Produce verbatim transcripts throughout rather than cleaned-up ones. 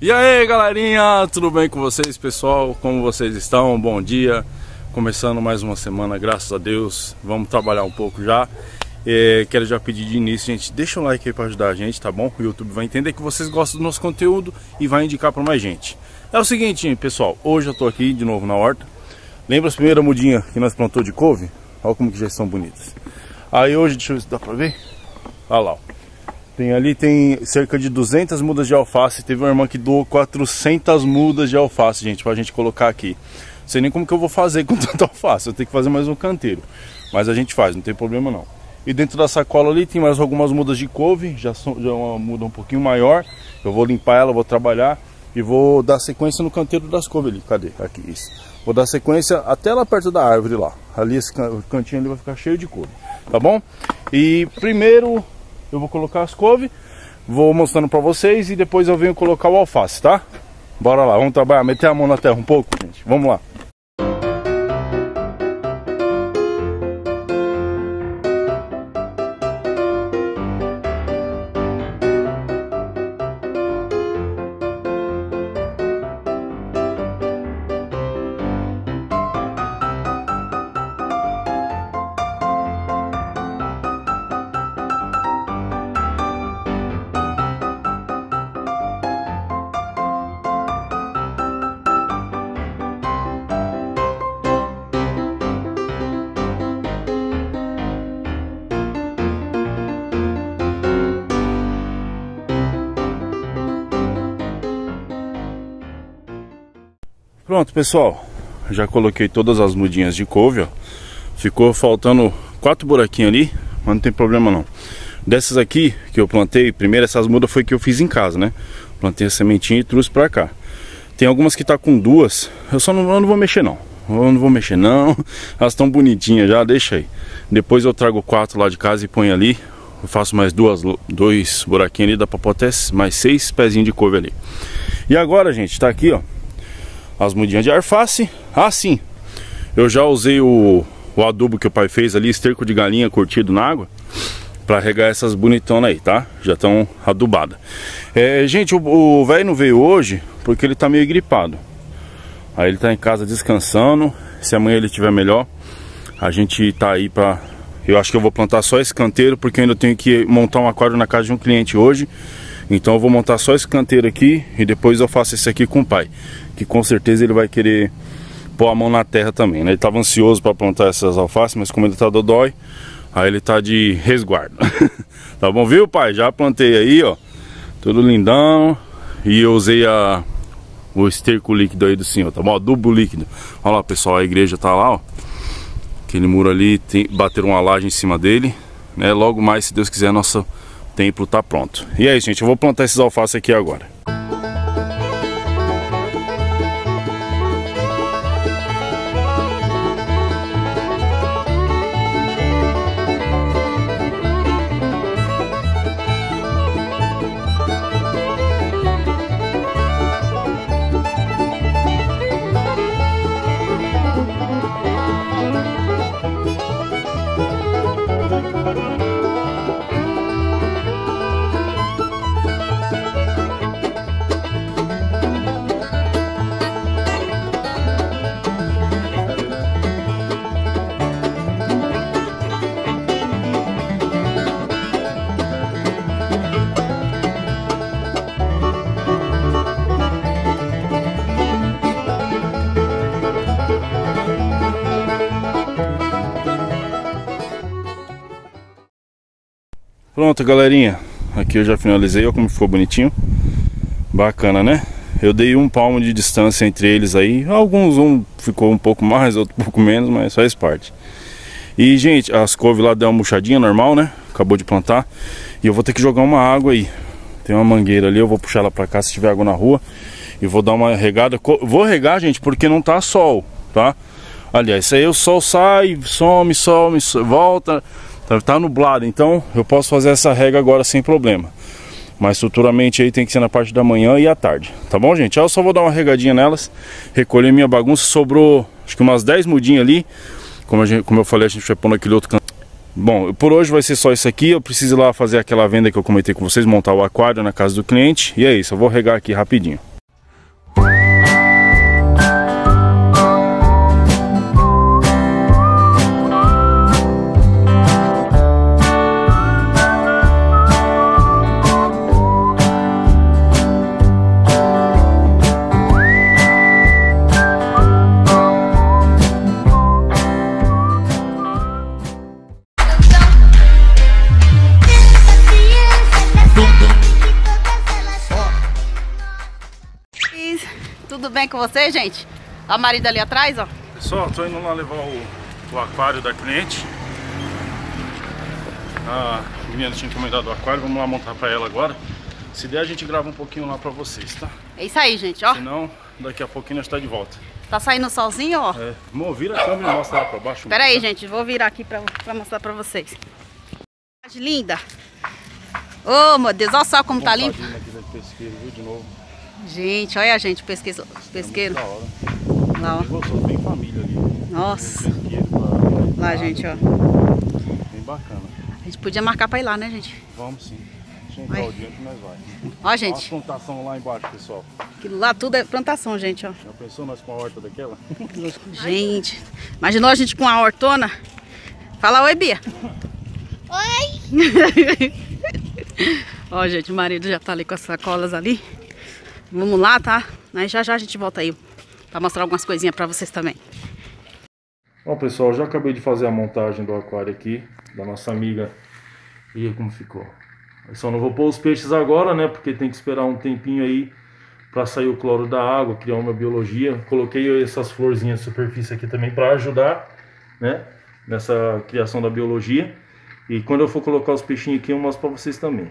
E aí galerinha, tudo bem com vocês, pessoal? Como vocês estão? Bom dia. Começando mais uma semana, graças a Deus. Vamos trabalhar um pouco já. é, Quero já pedir de início, gente, deixa o like aí para ajudar a gente, tá bom? O YouTube vai entender que vocês gostam do nosso conteúdo e vai indicar para mais gente. É o seguinte, pessoal, hoje eu tô aqui de novo na horta. Lembra as primeiras mudinhas que nós plantou de couve? Olha como que já estão bonitas. Aí hoje, deixa eu ver se dá pra ver. Olha lá, ó. Tem ali, tem cerca de duzentas mudas de alface. Teve uma irmã que doou quatrocentas mudas de alface, gente, pra gente colocar aqui. Não sei nem como que eu vou fazer com tanta alface. Eu tenho que fazer mais um canteiro, mas a gente faz, não tem problema não. E dentro da sacola ali tem mais algumas mudas de couve. Já, são, já é uma muda um pouquinho maior. Eu vou limpar ela, vou trabalhar e vou dar sequência no canteiro das couve ali. Cadê? Aqui, isso. Vou dar sequência até lá perto da árvore lá. Ali esse cantinho ali vai ficar cheio de couve, tá bom? E primeiro eu vou colocar as couve, vou mostrando pra vocês e depois eu venho colocar o alface, tá? Bora lá, vamos trabalhar, meter a mão na terra um pouco, gente. Vamos lá. Pronto, pessoal, já coloquei todas as mudinhas de couve, ó. Ficou faltando quatro buraquinhos ali, mas não tem problema não. Dessas aqui que eu plantei, primeiro essas mudas foi que eu fiz em casa, né? Plantei a sementinha e trouxe pra cá. Tem algumas que tá com duas, eu só não, eu não vou mexer não. Eu não vou mexer não, elas estão bonitinhas já, deixa aí. Depois eu trago quatro lá de casa e ponho ali. Eu faço mais duas, dois buraquinhos ali, dá pra pôr até mais seis pezinhos de couve ali. E agora, gente, tá aqui, ó, as mudinhas de alface. Ah, sim, eu já usei o, o adubo que o pai fez ali, esterco de galinha curtido na água, para regar essas bonitonas aí, tá? Já estão adubadas. É, gente, o velho não veio hoje porque ele tá meio gripado. Aí ele tá em casa descansando. Se amanhã ele estiver melhor, a gente tá aí pra... Eu acho que eu vou plantar só esse canteiro, porque eu ainda tenho que montar um aquário na casa de um cliente hoje. Então eu vou montar só esse canteiro aqui e depois eu faço esse aqui com o pai, que com certeza ele vai querer pôr a mão na terra também, né? Ele estava ansioso para plantar essas alfaces, mas como ele tá dodói, aí ele tá de resguardo. Tá bom, viu, pai? Já plantei aí, ó, tudo lindão. E eu usei a, o esterco líquido aí do senhor, tá bom? Adubo líquido. Olha lá, pessoal, a igreja tá lá, ó. Aquele muro ali, tem, bateram uma laje em cima dele, né? Logo mais, se Deus quiser, nosso templo tá pronto. E é isso, gente, eu vou plantar esses alfaces aqui agora. Pronto, galerinha, aqui eu já finalizei, olha como ficou bonitinho. Bacana, né? Eu dei um palmo de distância entre eles aí. Alguns, um ficou um pouco mais, outro um pouco menos, mas faz parte. E, gente, as couve lá deu uma murchadinha normal, né? Acabou de plantar. E eu vou ter que jogar uma água aí. Tem uma mangueira ali, eu vou puxar ela pra cá se tiver água na rua. E vou dar uma regada. Vou regar, gente, porque não tá sol, tá? Aliás, isso aí o sol sai, some, some, volta... Tá nublado, então eu posso fazer essa rega agora sem problema. Mas futuramente aí tem que ser na parte da manhã e à tarde. Tá bom, gente? Eu só vou dar uma regadinha nelas, recolher minha bagunça. Sobrou acho que umas dez mudinhas ali. Como, a gente, como eu falei, a gente vai pôr naquele outro canto. Bom, por hoje vai ser só isso aqui. Eu preciso ir lá fazer aquela venda que eu comentei com vocês, montar o aquário na casa do cliente. E é isso, eu vou regar aqui rapidinho. tudo bem com você, gente? Ó, o marido ali atrás, ó. Pessoal, tô indo lá levar o, o aquário da cliente. A menina tinha encomendado o aquário, vamos lá montar pra ela agora. Se der, a gente grava um pouquinho lá pra vocês, tá? É isso aí, gente, ó. Senão, daqui a pouquinho nós tá de volta. Tá saindo o solzinho, ó. É, amor, vira a câmera e mostra lá pra baixo. Pera aí, gente, vou virar aqui pra, pra mostrar pra vocês. Linda. Oh, meu Deus, olha só como tá limpo. Aqui do pesqueiro, viu, de novo. Gente, olha a gente, o pesqueiro. pesqueiro. É da hora. Lá, ó. Gostou, bem família ali. Nossa. Um pra... Lá, gente, ó. Bem bacana. A gente podia marcar pra ir lá, né, gente? Vamos sim. Deixa eu entrar o dia que nós vai. Ó, gente. Olha a plantação lá embaixo, pessoal. Aquilo lá tudo é plantação, gente, ó. Já pensou nós com a horta daquela? Gente, imaginou a gente com a hortona? Fala oi, Bia. Oi! Ó, gente, o marido já tá ali com as sacolas ali. Vamos lá, tá? Aí já já a gente volta aí pra mostrar algumas coisinhas pra vocês também. Bom, pessoal, já acabei de fazer a montagem do aquário aqui, da nossa amiga. E aí como ficou? Eu só não vou pôr os peixes agora, né? Porque tem que esperar um tempinho aí pra sair o cloro da água, criar uma biologia. Coloquei essas florzinhas de superfície aqui também pra ajudar, né? Nessa criação da biologia. E quando eu for colocar os peixinhos aqui, eu mostro pra vocês também.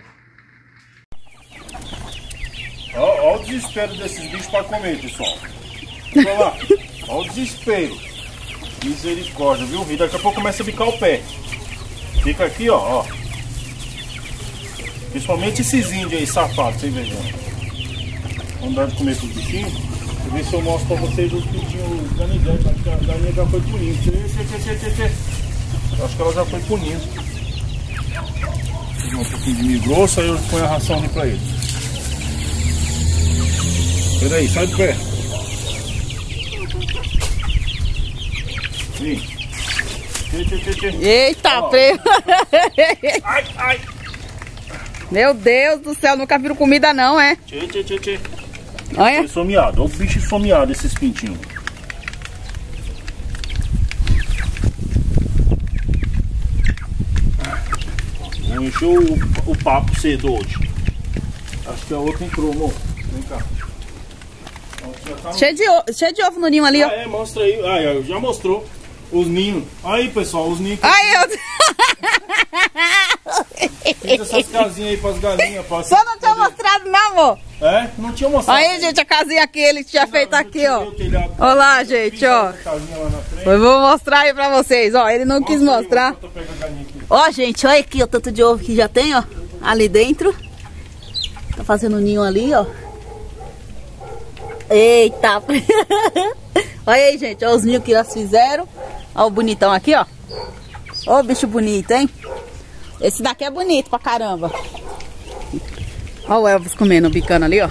Olha o desespero desses bichos pra comer, pessoal. Olha lá. Olha o desespero. Misericórdia, viu? E daqui a pouco começa a bicar o pé. Fica aqui, ó, ó. Principalmente esses índios aí, safados, sem vergonha. Vamos dar de comer pros bichinhos. Deixa eu ver se eu mostro pra vocês os bichinhos ganigantes. Acho que a galinha já foi punindo. Acho que ela já foi punindo. Peguei um pouquinho de milho grosso, aí eu ponho a ração ali pra ele. Pera aí, sai do pé. Sim. Tchê, tchê, tchê, tchê. Eita, Ó. preto! Ai, ai. Meu Deus do céu, nunca viram comida não, é? Tchê, tchê, tchê, tchê. Olha. Foi someado, olha o bicho someado, esses pintinhos. Vamos encher o, o papo cedo hoje. Acho que a outra entrou, amor. Vem cá. Já tá no... Cheio de, ovo, cheio de ovo no ninho ali, ó. Ah, é, mostra aí. Ah, já mostrou os ninhos. Aí, pessoal, os ninhos. Aí, eu... Fiz essas casinhas aí pras galinhas. Pra Só não tinha mostrado não, amor. É? Não tinha mostrado. Aí, gente, a casinha aqui, ele tinha feito Não, aqui, ó. eu tirei o telhado. Olha lá, Eu gente, fiz ó. essa casinha lá na frente. Eu vou mostrar aí pra vocês, ó. Ele não quis Mostra aí, mostrar. enquanto eu pego a galinha aqui. Ó, gente, olha aqui o tanto de ovo que já tem, ó. Ali dentro. Tá fazendo um ninho ali, ó. Eita. Olha aí, gente, ó os ninhos que elas fizeram. Ó o bonitão aqui, ó. Ó o bicho bonito, hein? Esse daqui é bonito pra caramba. Ó o Elvis comendo, bicando ali, ó.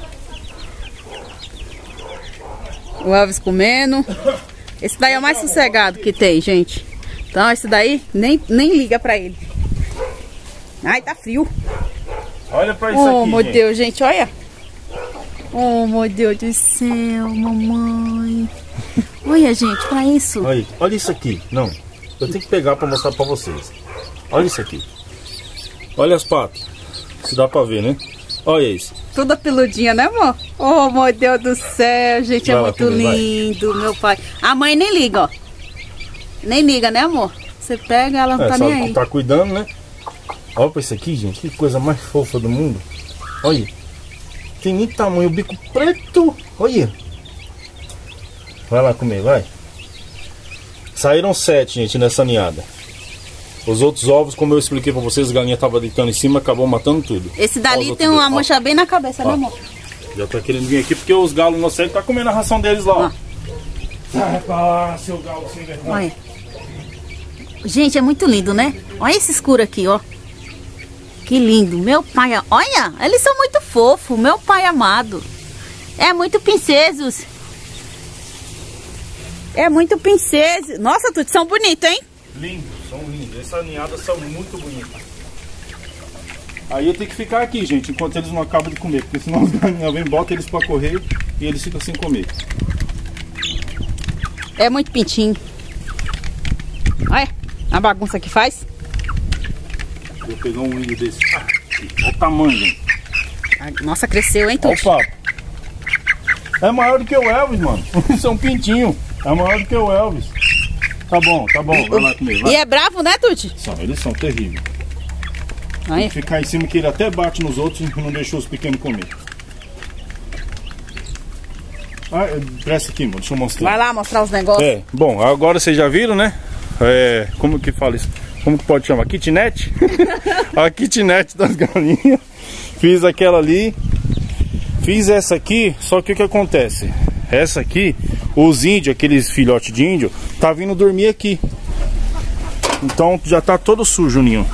O Elvis comendo. Esse daí é o mais sossegado que tem, gente. Então esse daí nem, nem liga pra ele. Ai, tá frio. Olha pra isso Oh, aqui, meu gente. Deus, gente, olha. Oh, meu Deus do céu, mamãe. Olha, gente, pra isso. Olha, olha isso aqui. Não, eu tenho que pegar pra mostrar pra vocês. Olha isso aqui. Olha as patas. Se dá pra ver, né? Olha isso. Toda peludinha, né, amor? Oh, meu Deus do céu, gente, é Vai lá muito comer, vai. lindo, meu pai. A mãe nem liga, ó. Nem liga, né, amor? Você pega, ela não É, tá sabe nem que aí. tá cuidando, né? Olha pra isso aqui, gente. Que coisa mais fofa do mundo. Olha. Tem nem tamanho. O bico preto. Olha. Vai lá comer, vai. Saíram sete, gente, nessa ninhada. Os outros ovos, como eu expliquei pra vocês, a galinha tava deitando em cima, acabou matando tudo. Esse Ó, dali os tem outros uma dois. Ó, mancha bem na cabeça, Ó. né, amor? já tá querendo vir aqui porque os galos não sei tá comendo a ração deles lá, ó. Sai pra lá, seu galo sem vergonha. Olha. Gente, é muito lindo, né? Olha esse escuro aqui, ó. Que lindo. Meu pai, olha, eles são muito fofos. Meu pai amado. É muito princesos. É muito princeso. Nossa, tudo são bonitos, hein? Lindos, são lindos. Essas ninhadas são muito bonitas. Aí eu tenho que ficar aqui, gente, enquanto eles não acabam de comer. Porque senão os galinhas vêm, botam eles pra correr e eles ficam sem comer. É muito pintinho. Olha a bagunça que faz. Vou pegar um índio desse. Olha o tamanho, gente. Nossa, cresceu, hein, Olha o Tuxo? papo. É maior do que o Elvis, mano. Isso é um pintinho. É maior do que o Elvis. Tá bom, tá bom. Vai lá comer. Vai. E é bravo, né, Tuti? São, eles são terríveis. Aí. Ficar em cima que ele até bate nos outros e não deixou os pequenos comer. Ah, presta aqui, mano. Deixa eu mostrar. Vai lá mostrar os negócios. É, bom, agora vocês já viram, né? É, como que fala isso? Como que pode chamar? Kitnet? A kitnet das galinhas. Fiz aquela ali. Fiz essa aqui, só que o que acontece? Essa aqui, os índios, aqueles filhotes de índio, tá vindo dormir aqui. Então já tá todo sujo o ninho.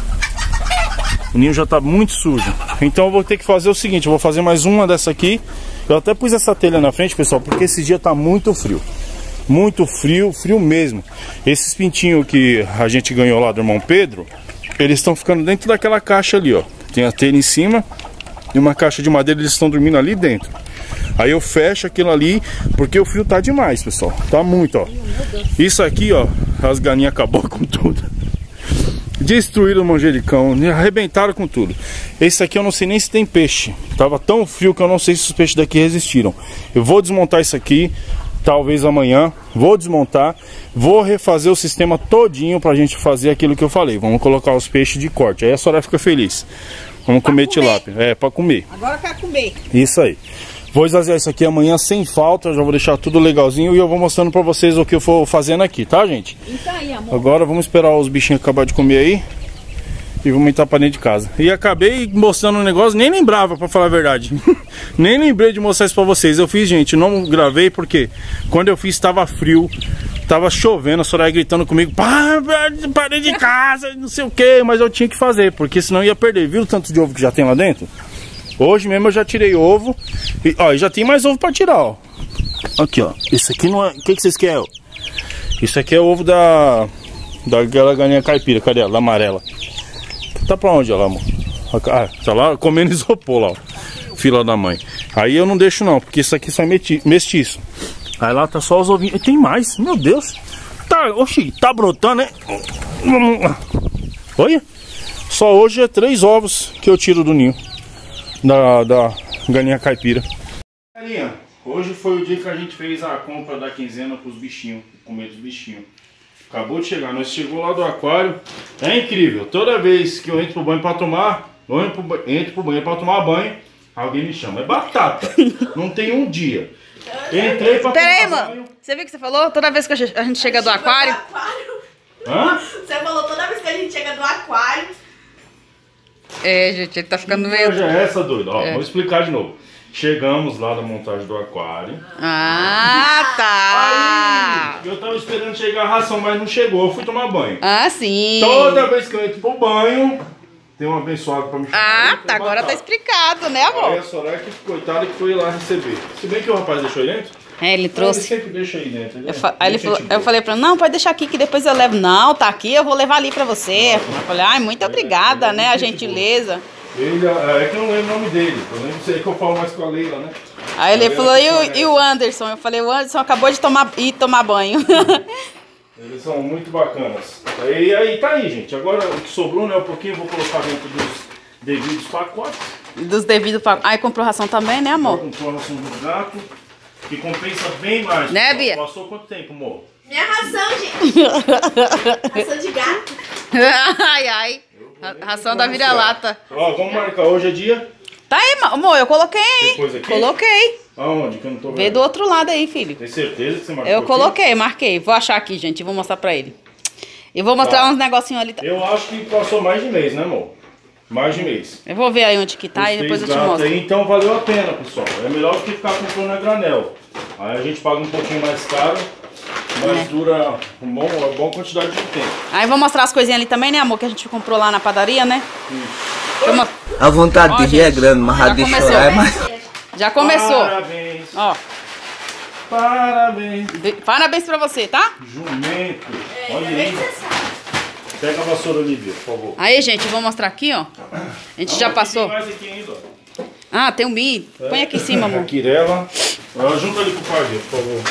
O ninho já tá muito sujo. Então eu vou ter que fazer o seguinte, eu vou fazer mais uma dessa aqui. Eu até pus essa telha na frente, pessoal, porque esse dia tá muito frio. Muito frio, frio mesmo. Esses pintinhos que a gente ganhou lá do irmão Pedro, eles estão ficando dentro daquela caixa ali, ó. Tem a telha em cima e uma caixa de madeira, eles estão dormindo ali dentro. Aí eu fecho aquilo ali, porque o frio tá demais, pessoal. Tá muito, ó. Isso aqui, ó, as galinhas acabou com tudo. Destruíram o manjericão, arrebentaram com tudo. Esse aqui eu não sei nem se tem peixe. Tava tão frio que eu não sei se os peixes daqui resistiram. Eu vou desmontar isso aqui, talvez amanhã. Vou desmontar, vou refazer o sistema todinho pra gente fazer aquilo que eu falei. Vamos colocar os peixes de corte, aí a senhora fica feliz. Vamos comer, comer tilápia, é, pra comer. Agora quer comer. Isso aí. Vou esvaziar isso aqui amanhã sem falta, já vou deixar tudo legalzinho e eu vou mostrando pra vocês o que eu for fazendo aqui, tá, gente? Isso aí, amor. Agora vamos esperar os bichinhos acabar de comer aí e vamos entrar pra dentro de casa. E acabei mostrando um negócio, nem lembrava, pra falar a verdade. Nem lembrei de mostrar isso pra vocês. Eu fiz, gente, não gravei porque quando eu fiz tava frio, tava chovendo, a Soraya gritando comigo, parei de casa, não sei o que, mas eu tinha que fazer, porque senão ia perder. Viu o tanto de ovo que já tem lá dentro? Hoje mesmo eu já tirei ovo. E, ó, já tem mais ovo pra tirar, ó. Aqui, ó. Isso aqui não é... O que, que vocês querem? Isso aqui é o ovo da... Daquela galinha caipira. Cadê ela? Amarela. Tá pra onde ela, amor? Ah, tá lá comendo isopor lá, ó. Fila da mãe. Aí eu não deixo não, porque isso aqui só é mestiço. Aí lá tá só os ovinhos. E tem mais, meu Deus. Tá, oxi, tá brotando, né? Olha. Só hoje é três ovos que eu tiro do ninho. Da, da galinha caipira. Galinha, hoje foi o dia que a gente fez a compra da quinzena para os bichinhos, comer dos bichinhos. Acabou de chegar, nós chegou lá do aquário. É incrível, toda vez que eu entro pro banho para tomar, eu entro pro, entro pro banho para tomar banho, alguém me chama. É batata, não tem um dia. Entrei para tomar Pera aí, banho. mano, você viu o que você falou? Toda vez que a gente chega do aquário. Hã? Você falou toda vez que a gente chega do aquário. É, gente, ele tá ficando meio... Já é essa doida, ó, É. vou explicar de novo. Chegamos lá da montagem do aquário. Ah, tá. Aí, eu tava esperando chegar a ração, mas não chegou, eu fui tomar banho. Ah, sim. Toda vez que eu entro pro banho, tem um abençoado pra me chamar. Ah, Aí, tá, agora tá batata. explicado, né, Aí amor? a Soraya, que coitada, que foi lá receber. Se bem que o rapaz deixou aí dentro. É, ele Ele trouxe. sempre deixa aí dentro. Ele Eu é fa- Aí ele muito falou, gente eu boa. falei pra ele, não, pode deixar aqui que depois eu levo. Não, tá aqui, eu vou levar ali pra você. Eu falei, ai, muito obrigada, ele é né, a muito gente gentileza. Ele, é que eu não lembro o nome dele. Eu lembro sei que eu falo mais com a Leila, né? Aí ele Aí falou, ela e o, conhece. e o Anderson? Eu falei, o Anderson acabou de tomar, ir tomar banho. Eles são muito bacanas. E aí tá aí, gente. Agora o que sobrou, né? Um pouquinho eu vou colocar dentro dos devidos pacotes. Dos devidos pra... Aí comprou ração também, né, amor? Com ração do gato, que compensa bem mais. Né, Bia? Passou quanto tempo, amor? Minha ração, gente. Ração de gato. Ai, ai. Ra- Ração da vira-lata. Ó, vamos marcar. Hoje é dia? Tá aí, ma- amor, eu coloquei, Você hein? pôs aqui? Coloquei. Aonde? Que eu não tô vendo. Vê do outro lado aí, filho. Tem certeza que você marcou Eu aqui? coloquei, marquei. Vou achar aqui, gente. e Vou mostrar pra ele. E vou mostrar Tá. uns negocinhos ali. Eu acho que passou mais de mês, né, amor? Mais de mês. Eu vou ver aí onde que tá Os e depois eu três te gatos mostro. aí, então valeu a pena, pessoal. É melhor do que ficar comprando a granel. Aí a gente paga um pouquinho mais caro, mas É. dura um bom, uma boa quantidade de tempo. Aí vou mostrar as coisinhas ali também, né, amor? Que a gente comprou lá na padaria, né? Deixa eu mo- A vontade Ó, de rir é gente, grande, mas a já de começou. chorar é mais... Já começou. Parabéns, Ó, parabéns. de- parabéns pra você, tá? Jumento. É, Olha ainda bem aí. que você sabe. Pega a vassoura, Olivia, por favor. Aí, gente, eu vou mostrar aqui, ó. A gente já Não, passou. Tem mais aqui ainda. ó. Ah, tem um milho. Põe aqui em cima, A amor. quirela. Ó, junta ali com o pavio, por favor.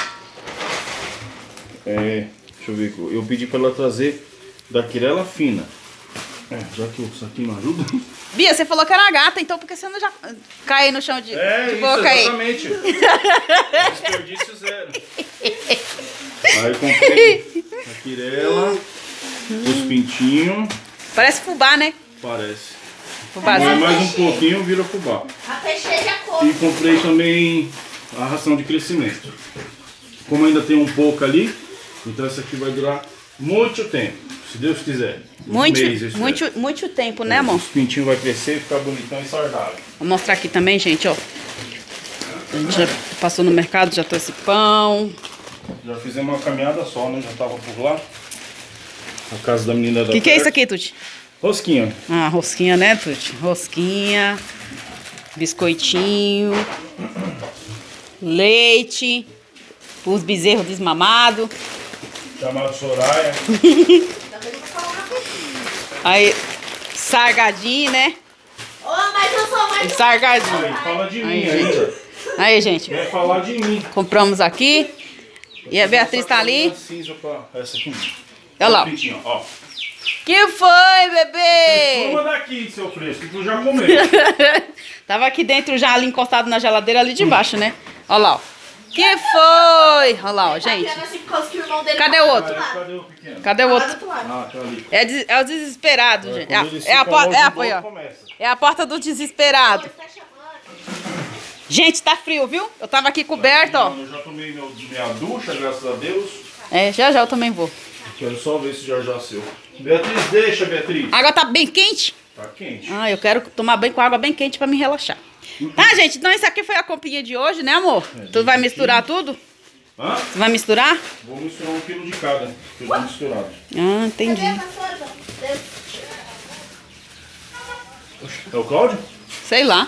É, deixa eu ver. Eu pedi pra ela trazer da quirela fina. É, já que isso aqui não ajuda. Bia, você falou que era gata, então por que você não já cai no chão de, é, de isso, boca aí? Exatamente. Desperdício zero. Aí comprei a quirela, os pintinhos. Parece fubá, né? Parece. Fubazinho. Mas mais um pouquinho vira fubá. A peixeira de cor. E comprei também a ração de crescimento. Como ainda tem um pouco ali, então essa aqui vai durar muito tempo, se Deus quiser. Muito, Meses, muito, muito tempo, né, amor? Os pintinhos vai crescer, ficar bonitão e saudável. Vou mostrar aqui também, gente, ó. A gente já passou no mercado, já trouxe pão. Já fizemos uma caminhada só, né? Já tava por lá. A casa da menina da O que, que é isso aqui, Tuti? Rosquinha. Ah, rosquinha, né, Tuti? Rosquinha, biscoitinho, leite, os bezerros desmamados. Chamado Soraya. Aí, sargadinho, né? Ô, mas eu sou mais... Sargadinho. Aí, fala de Aí, mim gente. ainda. Aí, gente. Quer falar de mim. Compramos aqui. E a Beatriz tá ali. Cinza pra essa aqui. Olha lá. Pintinho, ó. Que foi, bebê? Uma daqui, seu fresco, que tu já comeu. Tava aqui dentro já ali encostado na geladeira ali de baixo, né? Olha lá, ó. Que foi? Olha lá, ó, gente. Tá assim por causa que o irmão dele Cadê tá o do outro? lado. Cadê o pequeno? Cadê o Tá do outro? outro lado. Ah, tá ali. É, des- é o desesperado, gente. É, a- Quando eles é a ficam porta. longe É a, do foi, ó. outro, começa. É a porta do desesperado. Tá chamando. Gente, tá frio, viu? Eu tava aqui coberto, ó. Eu já tomei meu, minha ducha, graças a Deus. É, já já eu também vou. Quero só ver se já já seu. Beatriz, deixa, Beatriz. A água tá bem quente. Tá quente. Ah, eu quero tomar banho com água bem quente pra me relaxar. Tá, gente? Então isso aqui foi a comprinha de hoje, né, amor? Tu vai misturar tudo? Hã? Tu vai misturar? Vou misturar um quilo de cada. Que eu tô misturado. Ah, entendi. Cadê a vassoura? Deus. É o Cláudio? Sei lá.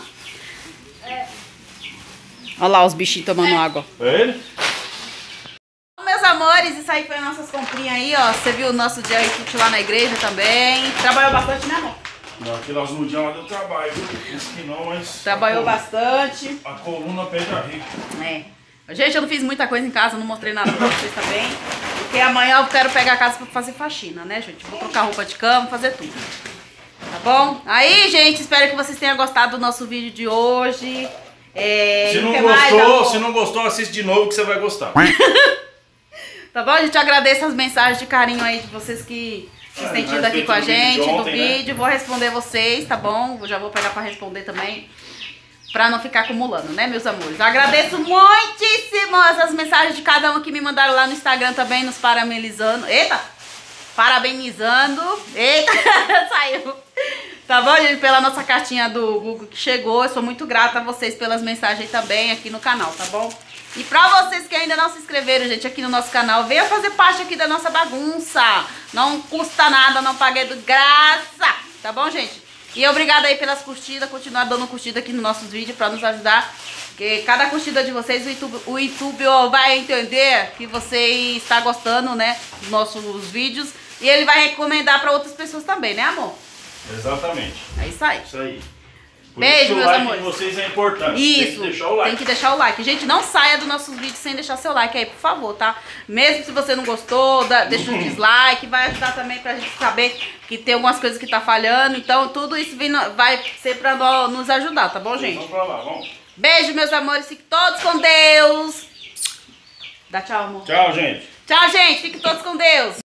Olha lá os bichinhos tomando água. É ele? Meus amores, isso aí foi as nossas comprinhas aí, ó. Você viu o nosso dia aí lá na igreja também. Trabalhou bastante, né, amor? Não, aquelas mudinhas lá deu trabalho. Disse que não, mas... Trabalhou a bastante. A coluna pede a rica. É. Gente, eu não fiz muita coisa em casa, não mostrei nada pra vocês também. Porque amanhã eu quero pegar a casa pra fazer faxina, né, gente? Vou trocar roupa de cama, fazer tudo. Tá bom? Aí, gente, espero que vocês tenham gostado do nosso vídeo de hoje. É, Se e o não que mais, gostou, amor? se não gostou, assiste de novo que você vai gostar. Tá bom, gente? Eu agradeço as mensagens de carinho aí de vocês que que têm tido aqui com a gente no vídeo. Vou responder vocês, tá bom? Eu já vou pegar pra responder também. Pra não ficar acumulando, né, meus amores? Eu agradeço muitíssimo essas mensagens de cada um que me mandaram lá no Instagram também, nos parabenizando. Eita! Parabenizando. Eita! Saiu. Tá bom, gente? Pela nossa cartinha do Google que chegou. Eu sou muito grata a vocês pelas mensagens também aqui no canal, tá bom? E pra vocês que ainda não se inscreveram, gente, aqui no nosso canal, venham fazer parte aqui da nossa bagunça. Não custa nada, não paguei de graça. Tá bom, gente? E obrigada aí pelas curtidas, continuar dando curtida aqui nos nossos vídeos pra nos ajudar. Porque cada curtida de vocês, o YouTube, o YouTube vai entender que você está gostando, né, dos nossos vídeos. E ele vai recomendar pra outras pessoas também, né, amor? Exatamente. É isso aí. Isso aí. Por Beijo, isso que o meus like amores. de vocês é importante. Isso, Tem que deixar o like. tem que deixar o like. Gente, não saia dos nossos vídeos sem deixar seu like aí, por favor, tá? Mesmo se você não gostou, dá, deixa um dislike, vai ajudar também pra gente saber que tem algumas coisas que tá falhando. Então, tudo isso vem, vai ser pra nó- nos ajudar, tá bom, gente? Vamos pra lá, vamos. Beijo, meus amores. Fiquem todos com Deus. Dá tchau, amor. Tchau, gente. Tchau, gente. Fiquem todos com Deus.